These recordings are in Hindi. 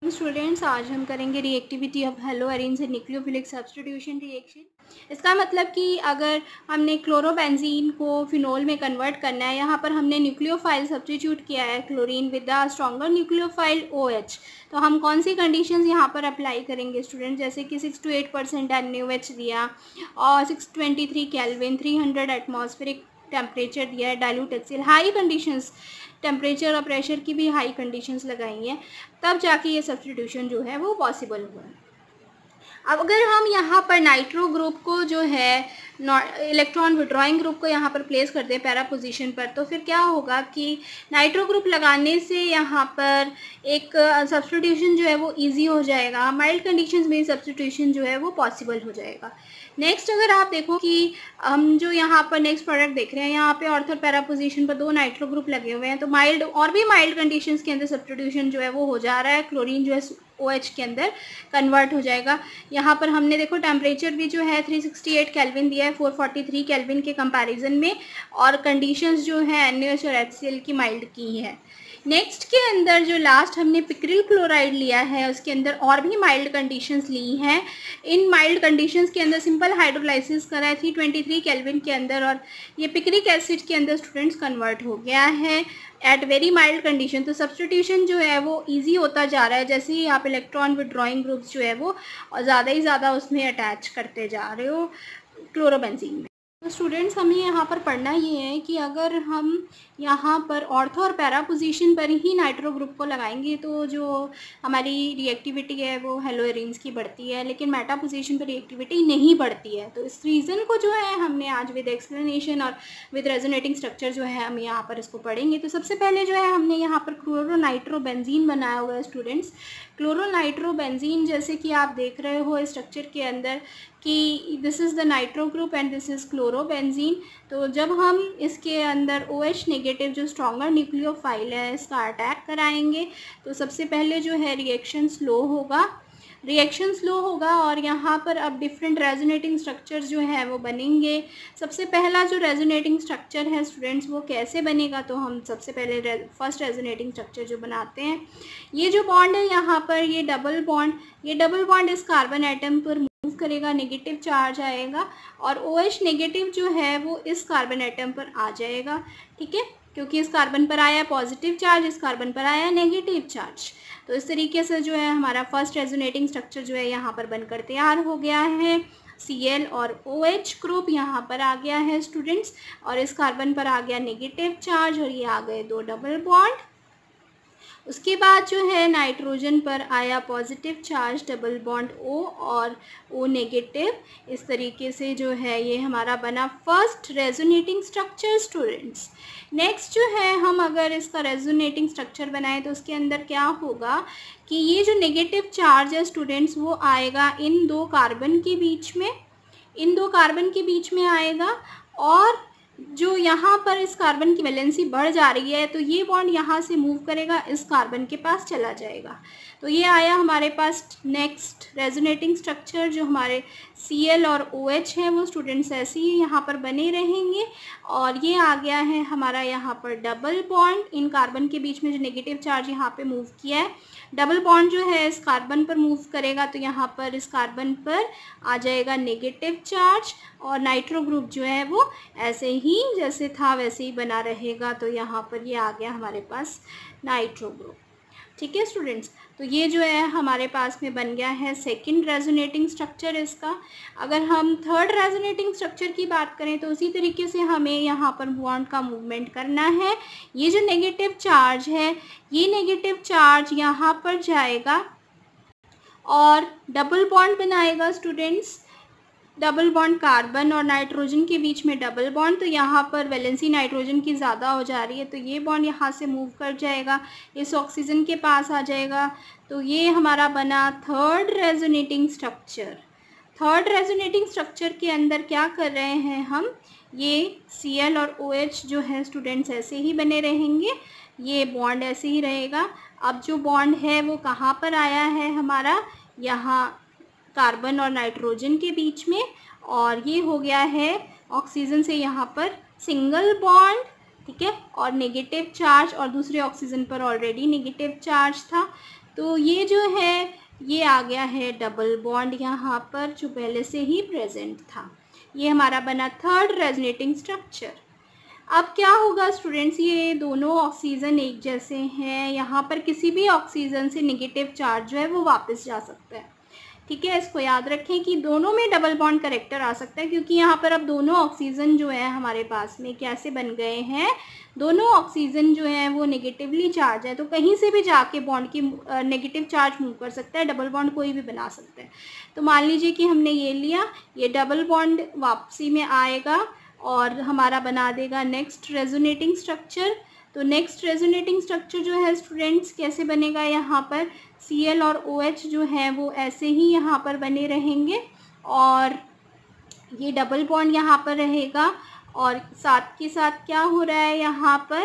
स्टूडेंट्स, आज हम करेंगे रिएक्टिविटी ऑफ हेलोएरिन से न्यूक्लियोफिलिक सब्स्टिट्यूशन रिएक्शन। इसका मतलब कि अगर हमने क्लोरोबेंजीन को फिनोल में कन्वर्ट करना है, यहाँ पर हमने न्यूक्लियोफाइल सब्स्टिट्यूट किया है chlorine with the stronger nucleophile OH, तो हम कौन सी कंडीशंस यहाँ पर अप्लाई करेंगे स्टूडेंट? जैसे कि 6 to 8% NaOH दिया और 623 केल्विन 300 एटमॉस्फेरिक टेम्परेचर दिया है, dilute HCl, high conditions, temperature और प्रेशर की भी हाई कंडीशंस लगाई हैं, तब जाके ये सब्स्टिट्यूशन जो है वो पॉसिबल हुआ है। अब अगर हम यहाँ पर नाइट्रो ग्रुप को जो है इलेक्ट्रॉन विड्रॉइंग ग्रुप को यहाँ पर प्लेस कर दें पैरा पोजीशन पर, तो फिर क्या होगा कि नाइट्रो ग्रुप लगाने से यहाँ पर एक सब्स्टिट्यूशन जो है वो इजी हो जाएगा, माइल्ड कंडीशंस में सब्स्टिट्यूशन जो है वो पॉसिबल हो जाएगा। नेक्स्ट अगर आप देखो कि हम जो यहाँ पर नेक्स्ट प्रोडक्ट देख रहे हैं, यहाँ पे ऑर्थो पैरा पोजीशन पर 2 नाइट्रो ग्रुप लगे हुए हैं, तो माइल्ड और भी माइल्ड कंडीशंस के अंदर सब्स्टिट्यूशन जो है वो हो जा रहा है, क्लोरीन जो है OH के अंदर कन्वर्ट हो जाएगा। यहाँ पर हमने देखो टेम्परेचर भी जो है 368 केल्विन दिया है 443 केल्विन के कंपैरिजन में, और कंडीशंस जो है NaOH और HCl की माइल्ड की है। नेक्स्ट के अंदर जो लास्ट हमने पिक्रिल क्लोराइड लिया है, उसके अंदर और भी माइल्ड कंडीशंस ली हैं। इन माइल्ड कंडीशंस के अंदर सिंपल हाइड्रोलाइसिस करा है 323 केल्विन के अंदर, और ये पिक्रिक एसिड के अंदर स्टूडेंट्स कन्वर्ट हो गया है एट वेरी माइल्ड कंडीशन। तो सब्स्टिट्यूशन जो है वो इजी होता जा रहा है, जैसे ही आप इलेक्ट्रॉन विड्रॉइंग ग्रुप्स जो है वो ज़्यादा ही ज़्यादा उसमें अटैच करते जा रहे हो क्लोरोबेंजीन में। तो स्टूडेंट्स, हमें यहाँ पर पढ़ना ये है कि अगर हम यहाँ पर ऑर्थो और पैरा पोजीशन पर ही नाइट्रो ग्रुप को लगाएंगे तो जो हमारी रिएक्टिविटी है वो हेलोएरिन्स की बढ़ती है, लेकिन मेटा पोजीशन पर रिएक्टिविटी नहीं बढ़ती है। तो इस रीज़न को जो है हमने आज विद एक्सप्लेनेशन और विद रेजोनेटिंग स्ट्रक्चर जो है हम यहाँ पर इसको पढ़ेंगे। तो सबसे पहले जो है हमने यहाँ पर क्लोरोनाइट्रोबेंजीन बनाया हुआ है स्टूडेंट्स। क्लोरोनाइट्रोबेंजीन जैसे कि आप देख रहे हो स्ट्रक्चर के अंदर कि this is the nitro group and this is chlorobenzene. तो जब हम इसके अंदर OH नेगेटिव जो स्ट्रॉन्गर न्यूक्लियोफाइल है इसका अटैक कराएंगे, तो सबसे पहले जो है रिएक्शन स्लो होगा और यहाँ पर अब डिफरेंट रेजोनेटिंग स्ट्रक्चर्स जो है वो बनेंगे। सबसे पहला जो रेजोनेटिंग स्ट्रक्चर है स्टूडेंट्स वो कैसे बनेगा, तो हम सबसे पहले फर्स्ट रेजोनेटिंग स्ट्रक्चर जो बनाते हैं, ये जो बॉन्ड है यहाँ पर ये डबल बॉन्ड इस कार्बन एटम पर मूव करेगा, नेगेटिव चार्ज आएगा और OH नेगेटिव जो है वो इस कार्बन एटम पर आ जाएगा। ठीक है, क्योंकि इस कार्बन पर आया पॉजिटिव चार्ज, इस कार्बन पर आया नेगेटिव चार्ज। तो इस तरीके से जो है हमारा फर्स्ट रेजोनेटिंग स्ट्रक्चर जो है यहाँ पर बनकर तैयार हो गया है। Cl और OH ग्रुप यहाँ पर आ गया है स्टूडेंट्स, और इस कार्बन पर आ गया नेगेटिव चार्ज और ये आ गए 2 डबल बॉन्ड। उसके बाद जो है नाइट्रोजन पर आया positive charge, double bond O और O नेगेटिव। इस तरीके से जो है ये हमारा बना first resonating structure students. Next जो है हम अगर इसका रेजोनेटिंग स्ट्रक्चर बनाएं तो उसके अंदर क्या होगा कि ये जो नेगेटिव चार्ज है स्टूडेंट्स वो आएगा इन 2 कार्बन के बीच में आएगा, और जो यहाँ पर इस कार्बन की वैलेंसी बढ़ जा रही है तो ये बॉन्ड यहाँ से मूव करेगा, इस कार्बन के पास चला जाएगा। तो ये आया हमारे पास नेक्स्ट रेजोनेटिंग स्ट्रक्चर। जो हमारे Cl और OH है वो स्टूडेंट्स ऐसे ही यहाँ पर बने रहेंगे, और ये आ गया है हमारा यहाँ पर डबल बॉन्ड इन कार्बन के बीच में जो नेगेटिव चार्ज यहाँ पे मूव किया है। डबल बॉन्ड जो है इस कार्बन पर मूव करेगा तो यहाँ पर इस कार्बन पर आ जाएगा नेगेटिव चार्ज, और नाइट्रो ग्रुप जो है वो ऐसे ही जैसे था वैसे ही बना रहेगा। तो यहाँ पर ये आ गया हमारे पास नाइट्रो ग्रुप। ठीक है स्टूडेंट्स, तो ये जो है हमारे पास में बन गया है सेकंड रेजोनेटिंग स्ट्रक्चर इसका। अगर हम थर्ड रेजोनेटिंग स्ट्रक्चर की बात करें तो उसी तरीके से हमें यहाँ पर बॉन्ड का मूवमेंट करना है। ये जो नेगेटिव चार्ज है ये नेगेटिव चार्ज यहाँ पर जाएगा और डबल बॉन्ड बनाएगा स्टूडेंट्स। डबल बॉन्ड कार्बन और नाइट्रोजन के बीच में डबल बॉन्ड, तो यहाँ पर वैलेंसी नाइट्रोजन की ज़्यादा हो जा रही है तो ये बॉन्ड यहाँ से मूव कर जाएगा, इस ऑक्सीजन के पास आ जाएगा। तो ये हमारा बना third resonating structure. Third resonating structure के अंदर क्या कर रहे हैं हम, ये Cl और OH जो है स्टूडेंट्स ऐसे ही बने रहेंगे, ये बॉन्ड ऐसे ही रहेगा। अब जो बॉन्ड है वो कहाँ पर आया है हमारा, यहाँ कार्बन और नाइट्रोजन के बीच में, और ये हो गया है ऑक्सीजन से यहाँ पर सिंगल बॉन्ड। ठीक है, और नेगेटिव चार्ज, और दूसरे ऑक्सीजन पर ऑलरेडी नेगेटिव चार्ज था। तो ये जो है ये आ गया है डबल बॉन्ड यहाँ पर, जो पहले से ही प्रेजेंट था। ये हमारा बना थर्ड रेजोनेटिंग स्ट्रक्चर। अब क्या होगा स्टूडेंट्स, ये दोनों ऑक्सीजन एक जैसे हैं, यहाँ पर किसी भी ऑक्सीजन से नेगेटिव चार्ज जो है वो वापस जा सकता है। ठीक है, इसको याद रखें कि दोनों में डबल बॉन्ड कैरेक्टर आ सकता है, क्योंकि यहाँ पर अब दोनों ऑक्सीजन जो है हमारे पास में कैसे बन गए हैं, दोनों ऑक्सीजन जो है वो नेगेटिवली चार्ज है, तो कहीं से भी जाके बॉन्ड की नेगेटिव चार्ज मूव कर सकता है, डबल बॉन्ड कोई भी बना सकता है। तो मान लीजिए कि हमने ये लिया, ये डबल बॉन्ड वापसी में आएगा और हमारा बना देगा नेक्स्ट रेजोनेटिंग स्ट्रक्चर। तो नेक्स्ट रेजोनेटिंग स्ट्रक्चर जो है स्टूडेंट्स कैसे बनेगा, यहाँ पर Cl और OH जो है वो ऐसे ही यहाँ पर बने रहेंगे और ये डबल बॉन्ड यहाँ पर रहेगा। और साथ के साथ क्या हो रहा है, यहाँ पर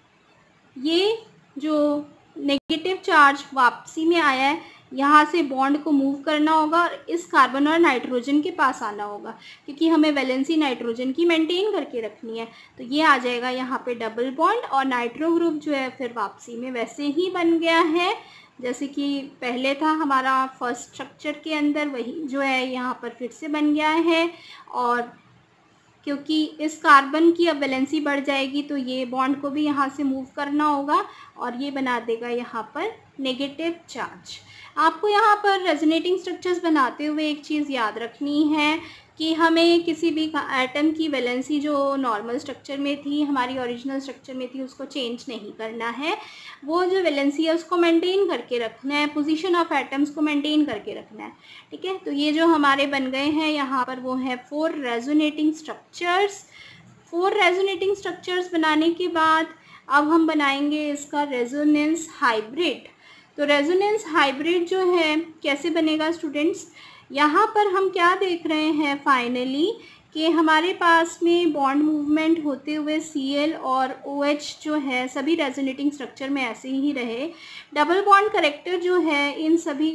ये जो नेगेटिव चार्ज वापसी में आया है, यहाँ से बॉन्ड को मूव करना होगा और इस कार्बन और नाइट्रोजन के पास आना होगा, क्योंकि हमें वैलेंसी नाइट्रोजन की मेंटेन करके रखनी है। तो ये आ जाएगा यहाँ पे डबल बॉन्ड और नाइट्रो ग्रुप जो है फिर वापसी में वैसे ही बन गया है जैसे कि पहले था हमारा फर्स्ट स्ट्रक्चर के अंदर, वही जो है यहाँ पर फिर से बन गया है। और क्योंकि इस कार्बन की अब वैलेंसी बढ़ जाएगी तो ये बॉन्ड को भी यहाँ से मूव करना होगा और ये बना देगा यहाँ पर नेगेटिव चार्ज। आपको यहाँ पर रेजोनेटिंग स्ट्रक्चर्स बनाते हुए एक चीज़ याद रखनी है कि हमें किसी भी एटम की वैलेंसी जो नॉर्मल स्ट्रक्चर में थी, हमारी ओरिजिनल स्ट्रक्चर में थी, उसको चेंज नहीं करना है। वो जो वैलेंसी है उसको मेंटेन करके रखना है, पोजीशन ऑफ एटम्स को मेंटेन करके रखना है। ठीक है, तो ये जो हमारे बन गए हैं यहाँ पर वो है 4 रेजोनेटिंग स्ट्रक्चर्स। 4 रेजोनेटिंग स्ट्रक्चर्स बनाने के बाद अब हम बनाएंगे इसका रेजोनेंस हाइब्रिड। तो रेजोनेंस हाइब्रिड जो है कैसे बनेगा स्टूडेंट्स, यहाँ पर हम क्या देख रहे हैं फाइनली कि हमारे पास में बॉन्ड मूवमेंट होते हुए Cl और OH जो है सभी रेजोनेटिंग स्ट्रक्चर में ऐसे ही रहे। डबल बॉन्ड कैरेक्टर जो है इन सभी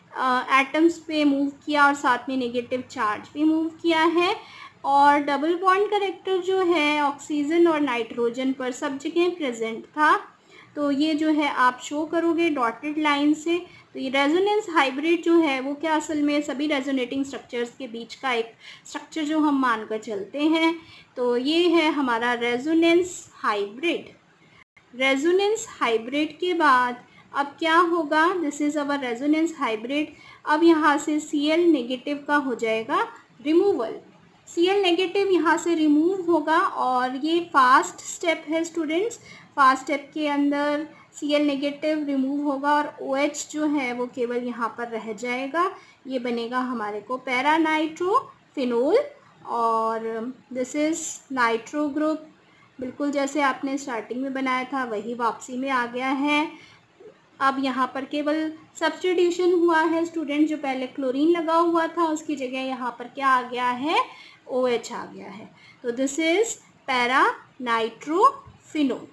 एटम्स पे मूव किया और साथ में नेगेटिव चार्ज भी मूव किया है। और डबल बॉन्ड कैरेक्टर जो है ऑक्सीजन और नाइट्रोजन पर सब जगह प्रेजेंट था। तो ये जो है आप शो करोगे डॉटेड लाइन से। तो ये रेजोनेंस हाइब्रिड जो है वो क्या असल में सभी रेजोनेटिंग स्ट्रक्चर्स के बीच का एक स्ट्रक्चर जो हम मानकर चलते हैं। तो ये है हमारा रेजोनेंस हाइब्रिड। रेजोनेंस हाइब्रिड के बाद अब क्या होगा, this is our resonance hybrid. अब यहाँ से Cl नेगेटिव का हो जाएगा रिमूवल। Cl नेगेटिव यहाँ से रिमूव होगा और ये फास्ट स्टेप है स्टूडेंट्स। फास्ट स्टेप के अंदर Cl नेगेटिव रिमूव होगा और OH जो है वो केवल यहाँ पर रह जाएगा। ये बनेगा हमारे को पैरा नाइट्रोफिनोल और दिस इज़ नाइट्रो ग्रुप। बिल्कुल जैसे आपने स्टार्टिंग में बनाया था वही वापसी में आ गया है। अब यहाँ पर केवल सब्स्टिट्यूशन हुआ है स्टूडेंट, जो पहले क्लोरीन लगा हुआ था उसकी जगह यहाँ पर क्या आ गया है, OH आ गया है। तो दिस इज़ पैरा नाइट्रोफिनोल।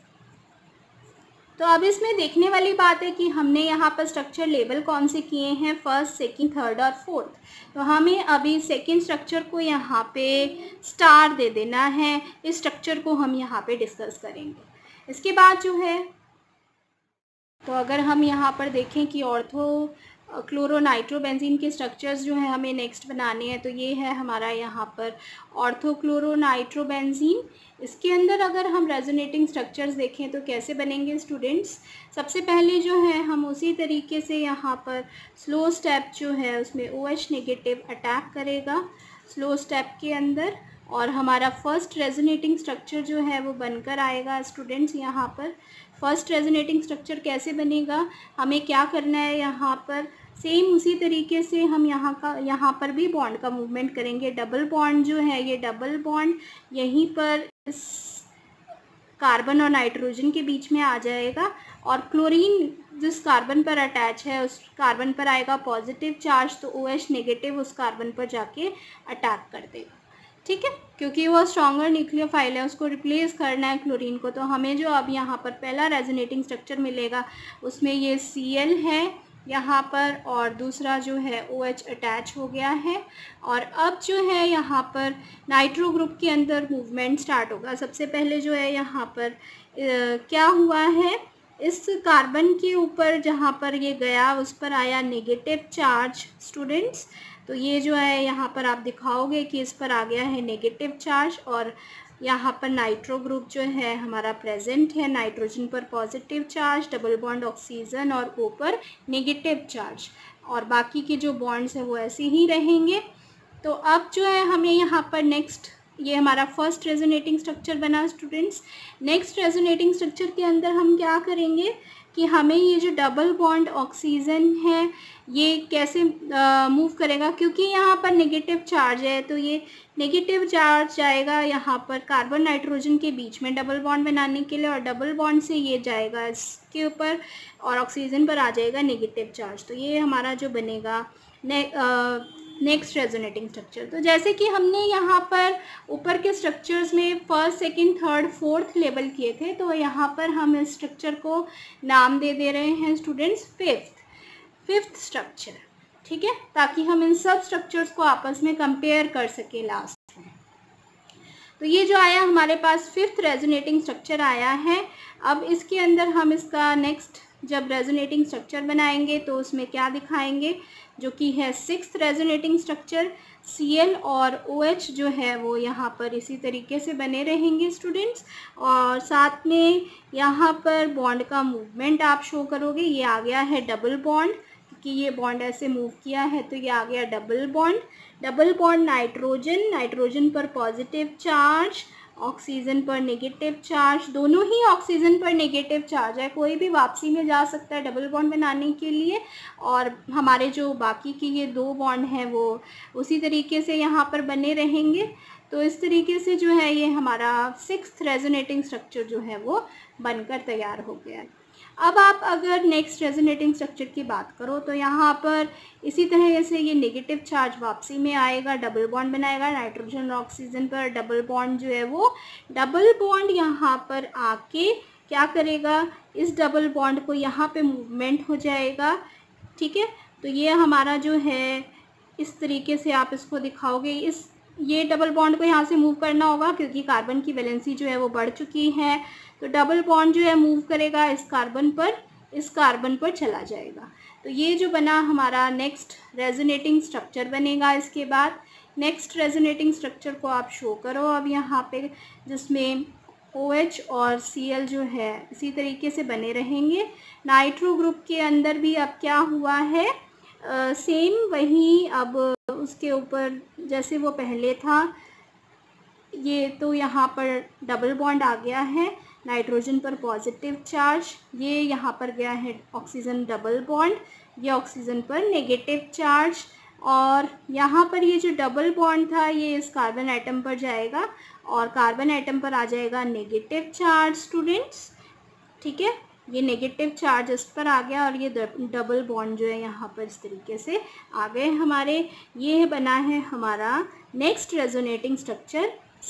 तो अब इसमें देखने वाली बात है कि हमने यहाँ पर स्ट्रक्चर लेबल कौन से किए हैं, फर्स्ट, सेकंड, थर्ड और फोर्थ। तो हमें अभी सेकंड स्ट्रक्चर को यहाँ पे स्टार दे देना है। इस स्ट्रक्चर को हम यहाँ पे डिस्कस करेंगे। इसके बाद जो है तो अगर हम यहाँ पर देखें कि ऑर्थो क्लोरो नाइट्रोबेंजीन के स्ट्रक्चर्स जो है हमें नेक्स्ट बनाने हैं, तो ये है हमारा यहाँ पर ऑर्थो क्लोरो नाइट्रोबेंजीन। इसके अंदर अगर हम रेजोनेटिंग स्ट्रक्चर्स देखें तो कैसे बनेंगे स्टूडेंट्स, सबसे पहले जो है हम उसी तरीके से यहाँ पर स्लो स्टेप जो है उसमें OH नेगेटिव अटैक करेगा स्लो स्टेप के अंदर और हमारा फर्स्ट रेजोनेटिंग स्ट्रक्चर जो है वो बनकर आएगा स्टूडेंट्स। यहाँ पर फर्स्ट रेजोनेटिंग स्ट्रक्चर कैसे बनेगा, हमें क्या करना है, यहाँ पर सेम उसी तरीके से हम यहाँ पर भी बॉन्ड का मूवमेंट करेंगे। डबल बॉन्ड जो है ये डबल बॉन्ड यहीं पर इस कार्बन और नाइट्रोजन के बीच में आ जाएगा और क्लोरीन जिस कार्बन पर अटैच है उस कार्बन पर आएगा पॉजिटिव चार्ज, तो OH नेगेटिव उस कार्बन पर जाके अटैक कर देगा। ठीक है, क्योंकि वो स्ट्रॉन्गर न्यूक्लियोफाइल है, उसको रिप्लेस करना है क्लोरीन को। तो हमें जो अब यहाँ पर पहला रेजोनेटिंग स्ट्रक्चर मिलेगा उसमें ये Cl है यहाँ पर और दूसरा जो है OH अटैच हो गया है। और अब जो है यहाँ पर नाइट्रो ग्रुप के अंदर मूवमेंट स्टार्ट होगा। सबसे पहले जो है यहाँ पर क्या हुआ है इस कार्बन के ऊपर जहाँ पर ये गया उस पर आया नेगेटिव चार्ज स्टूडेंट्स। तो ये जो है यहाँ पर आप दिखाओगे कि इस पर आ गया है नेगेटिव चार्ज, और यहाँ पर नाइट्रो ग्रुप जो है हमारा प्रेजेंट है, नाइट्रोजन पर positive charge, double bond oxygen और ओ पर नेगेटिव चार्ज, और बाकी के जो बॉन्ड्स हैं वो ऐसे ही रहेंगे। तो अब जो है हमें यहाँ पर नेक्स्ट, ये हमारा फर्स्ट रेजोनेटिंग स्ट्रक्चर बना स्टूडेंट्स। नेक्स्ट रेजोनेटिंग स्ट्रक्चर के अंदर हम क्या करेंगे कि हमें ये जो डबल बॉन्ड ऑक्सीजन है ये कैसे मूव करेगा, क्योंकि यहाँ पर नेगेटिव चार्ज है तो ये नेगेटिव चार्ज जाएगा यहाँ पर कार्बन नाइट्रोजन के बीच में डबल बॉन्ड बनाने के लिए, और डबल बॉन्ड से ये जाएगा इसके ऊपर और ऑक्सीजन पर आ जाएगा नेगेटिव चार्ज। तो ये हमारा जो बनेगा नेक्स्ट रेजोनेटिंग स्ट्रक्चर। तो जैसे कि हमने यहाँ पर ऊपर के स्ट्रक्चर्स में first, second, third, fourth label किए थे, तो यहाँ पर हम इस स्ट्रक्चर को नाम दे रहे हैं स्टूडेंट्स फिफ्थ स्ट्रक्चर, ठीक है, ताकि हम इन सब स्ट्रक्चर्स को आपस में कंपेयर कर सकें लास्ट में। तो ये जो आया हमारे पास फिफ्थ रेजोनेटिंग स्ट्रक्चर आया है। अब इसके अंदर हम इसका नेक्स्ट जब रेजोनेटिंग स्ट्रक्चर बनाएंगे तो उसमें क्या दिखाएंगे, जो कि है सिक्स्थ रेजोनेटिंग स्ट्रक्चर। Cl और OH जो है वो यहाँ पर इसी तरीके से बने रहेंगे स्टूडेंट्स, और साथ में यहाँ पर बॉन्ड का मूवमेंट आप शो करोगे। ये आ गया है डबल बॉन्ड, क्योंकि ये बॉन्ड ऐसे मूव किया है तो ये आ गया डबल बॉन्ड नाइट्रोजन पर पॉजिटिव चार्ज, ऑक्सीजन पर नेगेटिव चार्ज, दोनों ही ऑक्सीजन पर नेगेटिव चार्ज है, कोई भी वापसी में जा सकता है डबल बॉन्ड बनाने के लिए, और हमारे जो बाकी के ये दो बॉन्ड हैं वो उसी तरीके से यहाँ पर बने रहेंगे। तो इस तरीके से जो है ये हमारा सिक्स्थ रेजोनेटिंग स्ट्रक्चर जो है वो बनकर तैयार हो गया है। अब आप अगर नेक्स्ट रेजोनेटिंग स्ट्रक्चर की बात करो तो यहाँ पर इसी तरह से ये नेगेटिव चार्ज वापसी में आएगा, डबल बॉन्ड बनाएगा नाइट्रोजन और ऑक्सीजन पर, डबल बॉन्ड जो है वो डबल बॉन्ड यहाँ पर आके क्या करेगा, इस डबल बॉन्ड को यहाँ पे मूवमेंट हो जाएगा, ठीक है। तो ये हमारा जो है इस तरीके से आप इसको दिखाओगे, ये डबल बॉन्ड को यहाँ से मूव करना होगा क्योंकि कार्बन की वैलेंसी जो है वो बढ़ चुकी है, तो डबल बॉन्ड जो है मूव करेगा इस कार्बन पर चला जाएगा। तो ये जो बना हमारा नेक्स्ट रेजोनेटिंग स्ट्रक्चर बनेगा। इसके बाद नेक्स्ट रेजोनेटिंग स्ट्रक्चर को आप शो करो अब यहाँ पे, जिसमें OH और Cl जो है इसी तरीके से बने रहेंगे। नाइट्रो ग्रुप के अंदर भी अब क्या हुआ है, सेम वही, अब उसके ऊपर जैसे वो पहले था, ये तो यहाँ पर डबल बॉन्ड आ गया है, नाइट्रोजन पर पॉजिटिव चार्ज, ये यहाँ पर गया है ऑक्सीजन डबल बॉन्ड, ये ऑक्सीजन पर नेगेटिव चार्ज, और यहाँ पर ये जो डबल बॉन्ड था ये इस कार्बन एटम पर जाएगा और कार्बन एटम पर आ जाएगा नेगेटिव चार्ज स्टूडेंट्स, ठीक है। ये नेगेटिव चार्ज इस पर आ गया और ये डबल बॉन्ड जो है यहाँ पर इस तरीके से आ गए हमारे। ये बना है हमारा next resonating structure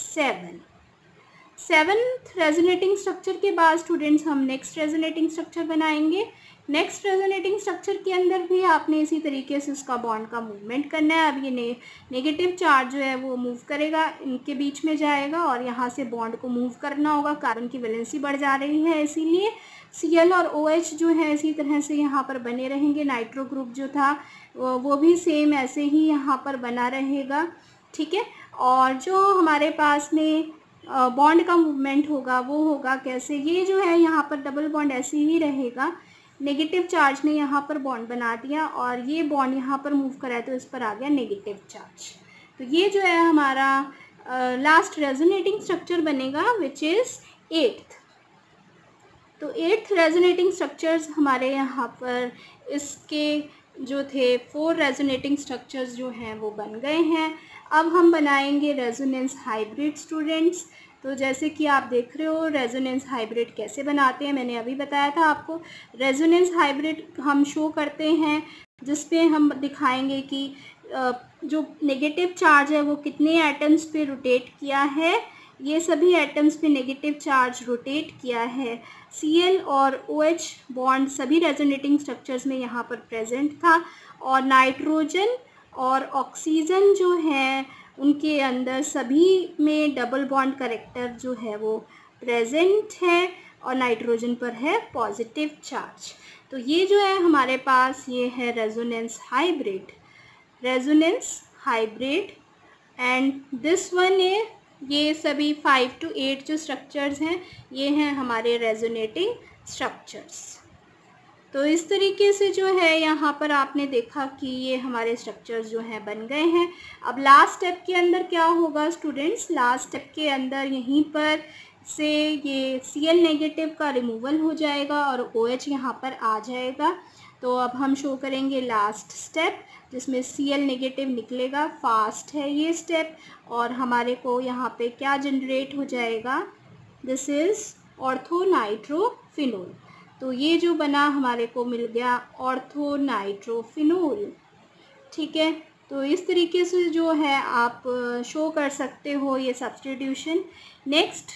7th resonating structure के बाद स्टूडेंट्स हम नेक्स्ट रेजोनेटिंग स्ट्रक्चर बनाएंगे। नेक्स्ट रेजोनेटिंग स्ट्रक्चर के अंदर भी आपने इसी तरीके से उसका बॉन्ड का मूवमेंट करना है। अब ये नेगेटिव चार्ज जो है वो मूव करेगा, इनके बीच में जाएगा और यहाँ से बॉन्ड को मूव करना होगा, कार्बन की वैलेंसी बढ़ जा रही है इसीलिए। Cl और OH जो है इसी तरह से यहाँ पर बने रहेंगे। नाइट्रो ग्रुप जो था वो भी सेम ऐसे ही यहाँ पर बना रहेगा, ठीक है। और जो हमारे पास में बॉन्ड का मूवमेंट होगा वो होगा कैसे, ये जो है यहाँ पर डबल बॉन्ड ऐसे ही रहेगा, नेगेटिव चार्ज ने यहाँ पर बॉन्ड बना दिया और ये बॉन्ड यहाँ पर मूव करा है तो इस पर आ गया नेगेटिव चार्ज। तो ये जो है हमारा लास्ट रेजोनेटिंग स्ट्रक्चर बनेगा विच इज़ 8th। तो 8th रेजोनेटिंग स्ट्रक्चर्स हमारे यहाँ पर इसके जो थे 4 रेजोनेटिंग स्ट्रक्चर्स जो हैं वो बन गए हैं। अब हम बनाएंगे रेजोनेंस हाइब्रिड स्टूडेंट्स। तो जैसे कि आप देख रहे हो रेजोनेंस हाइब्रिड कैसे बनाते हैं, मैंने अभी बताया था आपको। रेजोनेंस हाइब्रिड हम शो करते हैं जिसपे हम दिखाएंगे कि जो नेगेटिव चार्ज है वो कितने एटम्स पे रोटेट किया है, ये सभी एटम्स पे नेगेटिव चार्ज रोटेट किया है। Cl और OH बॉन्ड सभी रेजोनेटिंग स्ट्रक्चर्स में यहाँ पर प्रेजेंट था और नाइट्रोजन और ऑक्सीजन जो है उनके अंदर सभी में डबल बॉन्ड कैरेक्टर जो है वो प्रेजेंट है और नाइट्रोजन पर है पॉजिटिव चार्ज। तो ये जो है हमारे पास ये है resonance hybrid, and this one है, ये सभी 5 to 8 जो स्ट्रक्चर्स हैं ये हैं हमारे रेजोनेटिंग स्ट्रक्चर्स। तो इस तरीके से जो है यहाँ पर आपने देखा कि ये हमारे स्ट्रक्चर्स जो हैं बन गए हैं। अब लास्ट स्टेप के अंदर क्या होगा स्टूडेंट्स, लास्ट स्टेप के अंदर यहीं पर से ये Cl नेगेटिव का रिमूवल हो जाएगा और OH यहाँ पर आ जाएगा। तो अब हम शो करेंगे लास्ट स्टेप जिसमें Cl नेगेटिव निकलेगा। फास्ट है ये स्टेप और हमारे को यहाँ पे क्या जनरेट हो जाएगा, दिस इज़ ऑर्थोनाइट्रोफिनोल। तो ये जो बना हमारे को मिल गया ऑर्थोनाइट्रोफिनोल। ठीक है, तो इस तरीके से जो है आप शो कर सकते हो ये सब्स्टिट्यूशन। नेक्स्ट,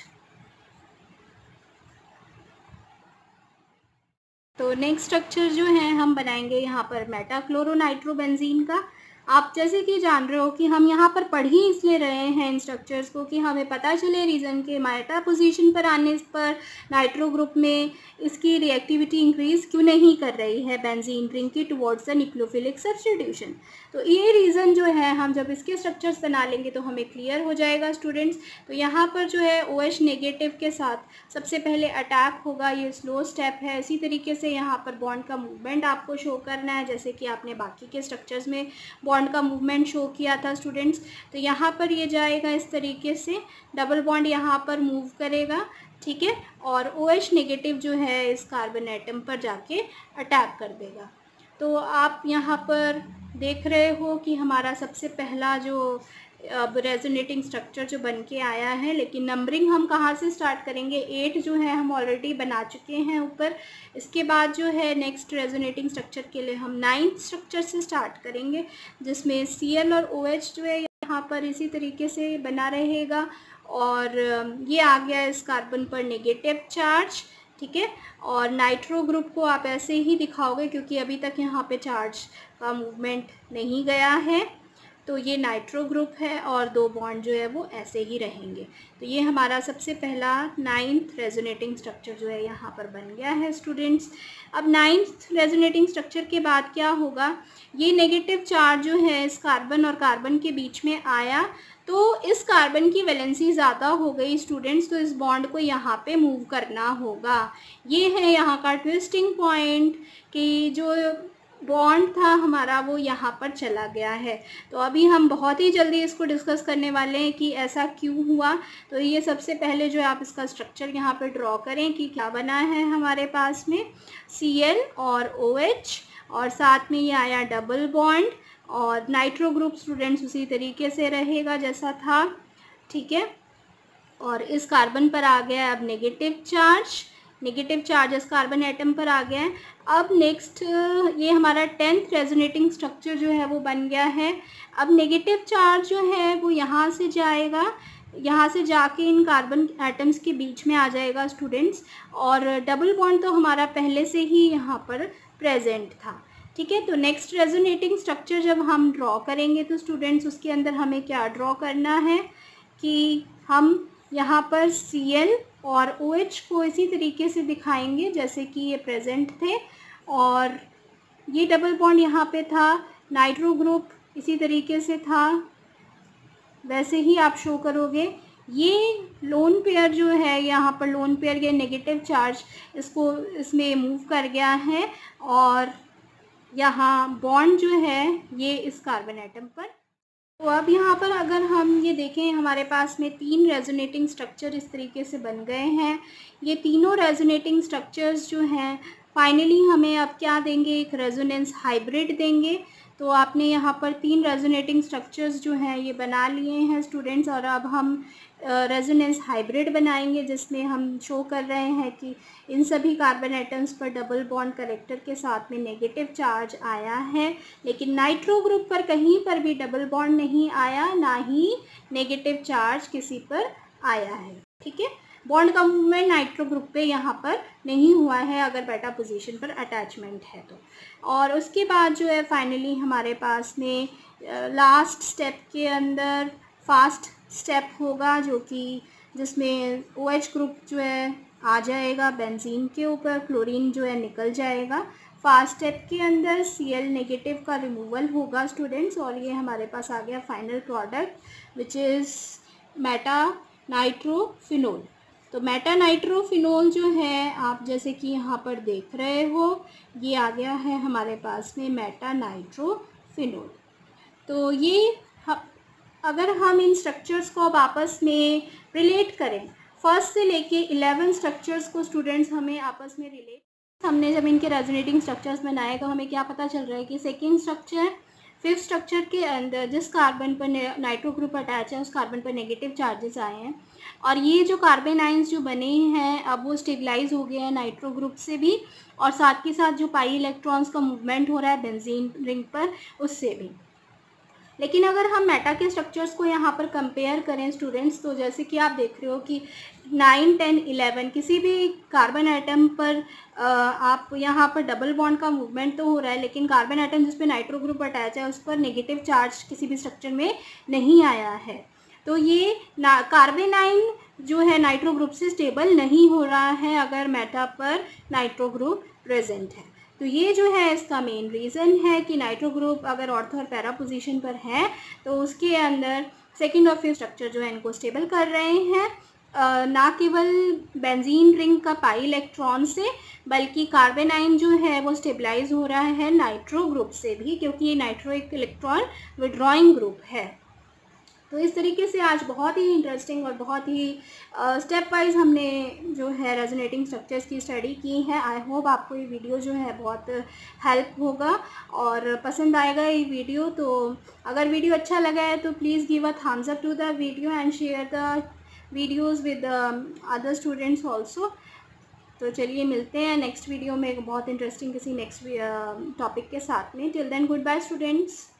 तो नेक्स्ट स्ट्रक्चर जो है हम बनाएंगे यहाँ पर मेटाक्लोरोनाइट्रोबेंजीन का। आप जैसे कि जान रहे हो कि हम यहाँ पर पढ़ ही इसलिए रहे हैं इन स्ट्रक्चर्स को कि हमें पता चले रीज़न के मेटा पोजीशन पर आने पर नाइट्रो ग्रुप में इसकी रिएक्टिविटी इंक्रीज़ क्यों नहीं कर रही है बेंजीन रिंग की टुवर्ड्स द न्यूक्लियोफिलिक सब्स्टिट्यूशन। तो ये रीज़न जो है हम जब इसके स्ट्रक्चर्स बना लेंगे तो हमें क्लियर हो जाएगा स्टूडेंट्स। तो यहाँ पर जो है OH नेगेटिव के साथ सबसे पहले अटैक होगा, ये स्लो स्टेप है। इसी तरीके से यहाँ पर बॉन्ड का मूवमेंट आपको शो करना है जैसे कि आपने बाकी के स्ट्रक्चर्स में बॉन्ड का मूवमेंट शो किया था स्टूडेंट्स। तो यहाँ पर ये जाएगा इस तरीके से, डबल बॉन्ड यहाँ पर मूव करेगा, ठीक है, और OH नेगेटिव जो है इस कार्बन एटम पर जाके अटैक कर देगा। तो आप यहाँ पर देख रहे हो कि हमारा सबसे पहला जो अब रेजोनेटिंग स्ट्रक्चर जो बन के आया है, लेकिन नंबरिंग हम कहाँ से स्टार्ट करेंगे, 8 जो है हम ऑलरेडी बना चुके हैं ऊपर। इसके बाद जो है नेक्स्ट रेजोनेटिंग स्ट्रक्चर के लिए हम 9th स्ट्रक्चर से स्टार्ट करेंगे जिसमें Cl और OH जो है यहाँ पर इसी तरीके से बना रहेगा और ये आ गया इस कार्बन पर नेगेटिव चार्ज, ठीक है। और नाइट्रो ग्रुप को आप ऐसे ही दिखाओगे क्योंकि अभी तक यहाँ पे चार्ज का मूवमेंट नहीं गया है, तो ये नाइट्रो ग्रुप है और 2 बॉन्ड जो है वो ऐसे ही रहेंगे। तो ये हमारा सबसे पहला 9th रेजोनेटिंग स्ट्रक्चर जो है यहाँ पर बन गया है स्टूडेंट्स। अब 9th रेजोनेटिंग स्ट्रक्चर के बाद क्या होगा, ये नेगेटिव चार्ज जो है इस कार्बन और कार्बन के बीच में आया तो इस कार्बन की वैलेंसी ज़्यादा हो गई स्टूडेंट्स, तो इस बॉन्ड को यहाँ पे मूव करना होगा। ये है यहाँ का ट्विस्टिंग पॉइंट कि जो बॉन्ड था हमारा वो यहाँ पर चला गया है। तो अभी हम बहुत ही जल्दी इसको डिस्कस करने वाले हैं कि ऐसा क्यों हुआ। तो ये सबसे पहले जो है आप इसका स्ट्रक्चर यहाँ पर ड्रॉ करें कि क्या बना है हमारे पास में, Cl और OH और साथ में ये आया डबल बॉन्ड और नाइट्रो ग्रुप स्टूडेंट्स उसी तरीके से रहेगा जैसा था, ठीक है। और इस कार्बन पर आ गया अब नेगेटिव चार्ज इस कार्बन एटम पर आ गया है। अब नेक्स्ट ये हमारा 10th रेजोनेटिंग स्ट्रक्चर जो है वो बन गया है। अब नेगेटिव चार्ज जो है वो यहाँ से जाएगा, यहाँ से जाके इन कार्बन एटम्स के बीच में आ जाएगा स्टूडेंट्स और डबल बॉन्ड तो हमारा पहले से ही यहाँ पर प्रेजेंट था, ठीक है। तो नेक्स्ट रेजोनेटिंग स्ट्रक्चर जब हम ड्रॉ करेंगे तो स्टूडेंट्स उसके अंदर हमें क्या ड्रॉ करना है कि हम यहाँ पर Cl और OH को इसी तरीके से दिखाएंगे जैसे कि ये प्रेजेंट थे और ये डबल बॉन्ड यहाँ पे था, नाइट्रो ग्रुप इसी तरीके से था, वैसे ही आप शो करोगे। ये लोन पेयर जो है यहाँ पर लोन पेयर ये नेगेटिव चार्ज इसमें मूव कर गया है और यहाँ बॉन्ड जो है ये इस कार्बन एटम पर। तो अब यहाँ पर अगर हम ये देखें हमारे पास में 3 रेजोनेटिंग स्ट्रक्चर इस तरीके से बन गए हैं। ये तीनों रेजोनेटिंग स्ट्रक्चर्स जो हैं फाइनली हमें अब क्या देंगे, एक रेजोनेंस हाइब्रिड देंगे। तो आपने यहाँ पर 3 रेजोनेटिंग स्ट्रक्चर्स जो हैं ये बना लिए हैं स्टूडेंट्स और अब हम रेजोनेंस हाइब्रिड बनाएंगे जिसमें हम शो कर रहे हैं कि इन सभी कार्बन एटम्स पर डबल बॉन्ड करेक्टर के साथ में नेगेटिव चार्ज आया है, लेकिन नाइट्रो ग्रुप पर कहीं पर भी डबल बॉन्ड नहीं आया, ना ही नेगेटिव चार्ज किसी पर आया है, ठीक है। बॉन्ड का मूवमेंट नाइट्रो ग्रुप पे यहाँ पर नहीं हुआ है अगर बेटा पोजीशन पर अटैचमेंट है तो। और उसके बाद जो है फाइनली हमारे पास में लास्ट स्टेप के अंदर फास्ट स्टेप होगा जो कि जिसमें OH ग्रुप जो है आ जाएगा बेंजीन के ऊपर, क्लोरीन जो है निकल जाएगा। फर्स्ट स्टेप के अंदर Cl नेगेटिव का रिमूवल होगा स्टूडेंट्स, और ये हमारे पास आ गया final product which is meta nitrophenol. तो मेटा नाइट्रोफिनोल जो है आप जैसे कि यहाँ पर देख रहे हो, ये आ गया है हमारे पास में मेटा नाइट्रोफिनोल। तो ये अगर हम इन स्ट्रक्चर्स को अब आपस में रिलेट करें, फर्स्ट से लेके 11 स्ट्रक्चर्स को स्टूडेंट्स हमें आपस में रिलेट, हमने जब इनके रेजोनेटिंग स्ट्रक्चर्स बनाए तो हमें क्या पता चल रहा है कि सेकेंड स्ट्रक्चर, फिफ्थ स्ट्रक्चर के अंदर जिस कार्बन पर नाइट्रो ग्रुप अटैच है उस कार्बन पर नेगेटिव चार्जेस आए हैं, और ये जो कार्बन आयंस जो बने हैं अब वो स्टेबलाइज हो गए हैं नाइट्रो ग्रुप से भी, और साथ के साथ जो पाई इलेक्ट्रॉन्स का मूवमेंट हो रहा है बेंजीन रिंग पर उससे भी। लेकिन अगर हम मेटा के स्ट्रक्चर्स को यहाँ पर कंपेयर करें स्टूडेंट्स, तो जैसे कि आप देख रहे हो कि 9, 10, 11 किसी भी कार्बन आइटम पर आप यहाँ पर डबल बॉन्ड का मूवमेंट तो हो रहा है, लेकिन कार्बन आइटम जिस पे नाइट्रो ग्रुप अटैच है उस पर नेगेटिव चार्ज किसी भी स्ट्रक्चर में नहीं आया है। तो ये कार्बन आयन जो है नाइट्रो ग्रुप से स्टेबल नहीं हो रहा है अगर मेटा पर नाइट्रो ग्रुप प्रेजेंट है। तो ये जो है इसका मेन रीज़न है कि नाइट्रो ग्रुप अगर ऑर्थो और पैरा पोजीशन पर है तो उसके अंदर सेकंड और फिफ्थ स्ट्रक्चर जो है इनको स्टेबल कर रहे हैं, ना केवल बेंजीन रिंग का पाई इलेक्ट्रॉन से बल्कि कार्बन आयन जो है वो स्टेबलाइज हो रहा है नाइट्रो ग्रुप से भी, क्योंकि ये नाइट्रो एक इलेक्ट्रॉन विड्रॉइंग ग्रुप है। तो इस तरीके से आज बहुत ही इंटरेस्टिंग और बहुत ही स्टेप वाइज हमने जो है रेजोनेटिंग स्ट्रक्चर्स की स्टडी की है। आई होप आपको ये वीडियो जो है बहुत हेल्प होगा और पसंद आएगा ये वीडियो। तो अगर वीडियो अच्छा लगा है तो please give a thumbs up to the video and share the videos with other students also. तो चलिए मिलते हैं नेक्स्ट वीडियो में एक बहुत इंटरेस्टिंग किसी नेक्स्ट टॉपिक के साथ में। Till then good bye students.